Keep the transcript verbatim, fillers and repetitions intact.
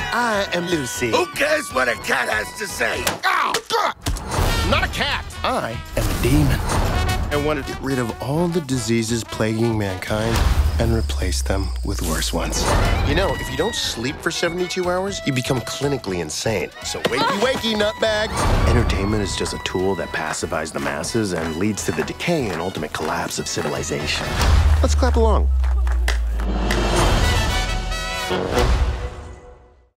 I am Lucy. Who cares what a cat has to say? Oh, God. I'm not a cat. I am a demon. I want to get rid of all the diseases plaguing mankind and replace them with worse ones. You know, if you don't sleep for seventy-two hours, you become clinically insane. So wakey, wakey, nutbag. Entertainment is just a tool that pacifies the masses and leads to the decay and ultimate collapse of civilization. Let's clap along.